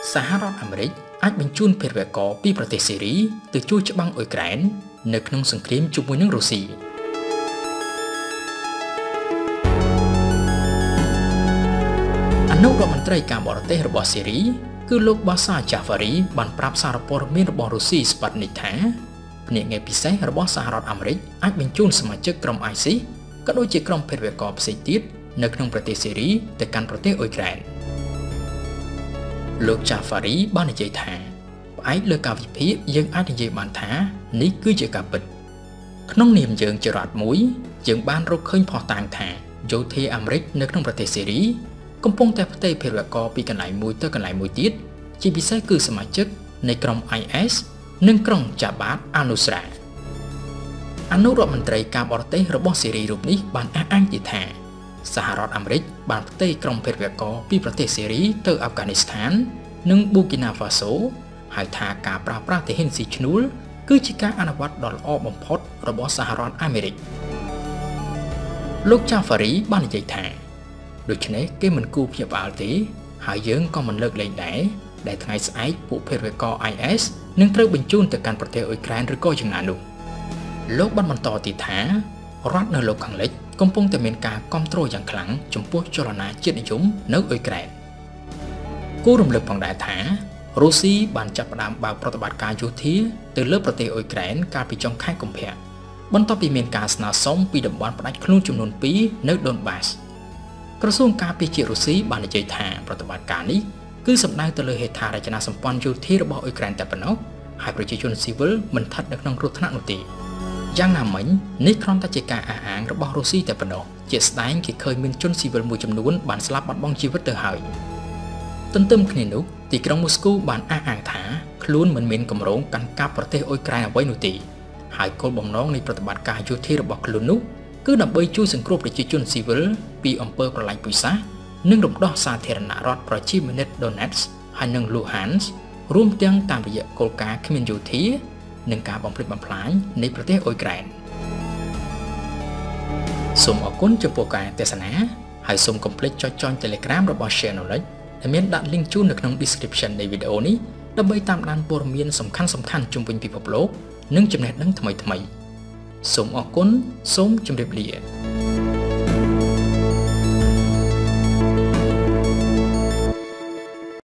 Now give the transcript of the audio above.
សហរដ្ឋអាមេរិកអាចបញ្ជូនភេរវករពីប្រទេសសេរីទៅជួយច្បាំងអ៊ុយក្រែននៅក្នុងសង្គ្រាមជាមួយនឹងរុស្ស៊ីអនុរដ្ឋមន្ត្រីការបរទេសរបស់សេរីគឺលោកបាសាចាហ្វារីបានប្រាប់សារព័ត៌មានរបស់រុស្ស៊ីស្ប៉ាតនិកថាភ្នាក់ងារពិសេសរបស់សហរដ្ឋអាមេរិកអាចបញ្ជូនសមាជិកក្រុម ISIS ក៏ដូចជាក្រុមភេរវករផ្សេងទៀតនៅក្នុងប្រទេសសេរីទៅកាន់ប្រទេសអ៊ុយក្រែនលោកចាហ្វារីបាននិយាយថាផ្អែកលើការវិភាគយើងអាចនិយាយបានថានេះគឺជាការពិតក្នុងនាមយើងជារដ្ឋមួយយើងបានរកឃើញផុសតាងថាយោធាអាមេរិកនៅក្នុងប្រទេសសេរីកំពុងតែផ្ទេរភេរវករពីកន្លែងមួយទៅកន្លែងមួយទៀតជាពិសេសគឺសមាជិកនៃក្រុម IS និងក្រុង Jabhat al-Nusra អនុរដ្ឋមន្ត្រីការបរទេសរបស់សេរីរូបនេះបានអះអាងទៀតថាសហរដ្ឋអាមេរិកបានផ្ទេរក្រុមភេរវករពីប្រទេសសេរីទៅអាហ្វហ្គានីស្ថាននិងប៊ូគីណាហ្វាសូហើយថាការប្រើប្រាស់ទាហានស៊ីឈ្នួលគឺជាការអនុវត្តដ៏ល្អបំផុតរបស់សហរដ្ឋអាមេរិកលោកចាហ្វារីបាននិយាយថាដូច្នេះគេមិនគួរភ្ញាក់ផ្អើលទេហើយយើងក៏មិនលើកលែងដែរដែលថ្ងៃស្អែកពួកភេរវករ IS នឹងត្រូវបញ្ជូនទៅកាន់ប្រទេសអ៊ុយក្រែនឬក៏យ៉ាងណានោះលោកបានបន្តទៀតថារដ្ឋនៅលោកខាងលិចកំពុងតែមានការគាំទ្រយ៉ាងខ្លាំងចំពោះចលនាជាតិនិយមនៅអ៊ុយក្រែនគួររំលឹកផងដែរថារុស្ស៊ីបានចាប់ផ្ដើមបើកប្រតិបត្តិការយោធាទៅលើប្រទេសអ៊ុយក្រែនកាលពីចុងខែកុម្ភៈបន្ទាប់ពីមានការស្នើសុំពីតំបន់ផ្ដាច់ខ្លួនចំនួន2នៅដូនបាសក្រសួងការពារជាតិរុស្ស៊ីបាននិយាយថាប្រតិបត្តិការនេះគឺសំដៅទៅលើហេដ្ឋារចនាសម្ព័ន្ធយោធារបស់អ៊ុយក្រែនតែប៉ុណ្ណោះហើយប្រជាជនស៊ីវិលមិនស្ថិតនៅក្នុងគ្រោះថ្នាក់នោះទេយ៉ាងណាមិញនេះគ្រាន់តែជាការអះអាងរបស់រុស្ស៊ីតែប៉ុណ្ណោះជាស្ដែងគេឃើញមានជនស៊ីវិលមួយចំនួនបានស្លាប់បាត់បង់ជីវិតទៅហើយទន្ទឹមគ្នានោះទីក្រុងមូស្គូបានអះអាងថាខ្លួនមិនមានគម្រោងកាន់កាប់ប្រទេសអ៊ុយក្រែនអ្វីនោះទេហើយគោលបំណងនៃប្រតិបត្តិការយោធារបស់ខ្លួននោះគឺដើម្បីជួយសង្គ្រោះប្រជាជនស៊ីវិលពីអំពើប្រល័យពូជសាសន៍និងរំដោះសាធារណរដ្ឋប្រជាមានិត Donetsk ហើយនិង Luhansk រួមទាំងតាមរយៈគោលការណ៍គ្មានយោធានិងការបំផ្លិចបំផ្លាញនៃប្រទេសអ៊ុយក្រែនសូមអរគុណចំពោះការទស្សនាហើយសូមកុំភ្លេចចុចចុង Telegram របស់ Share Knowledge ដែលមានដាក់ link ជូននៅក្នុង description នៃវីដេអូនេះដើម្បីតាមដានព័ត៌មានសំខាន់ៗជុំវិញពិភពលោកនិងចំណេះដឹងថ្មីៗសូមអរគុណសូមជម្រាបលា